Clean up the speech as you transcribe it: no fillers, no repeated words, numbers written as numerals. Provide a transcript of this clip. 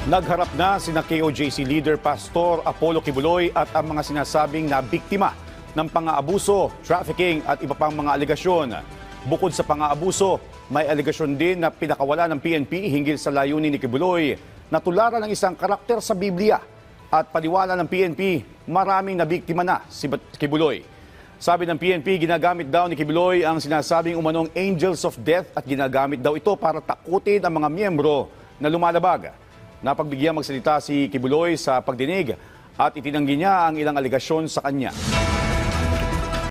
Nagharap na sina KOJC leader Pastor Apollo Kibuloy at ang mga sinasabing na biktima ng pang-aabuso, trafficking at iba pang mga alegasyon. Bukod sa pang-aabuso, may alegasyon din na pinakawala ng PNP hinggil sa layunin ni Kibuloy na tularan ng isang karakter sa Biblia. At paniwala ng PNP, maraming nabiktima na si Kibuloy. Sabi ng PNP, ginagamit daw ni Kibuloy ang sinasabing umanong angels of death at ginagamit daw ito para takutin ang mga miyembro na lumalabag. Napagbigyan magsalita si Kibuloy sa pagdinig at itinanggi niya ang ilang alegasyon sa kanya.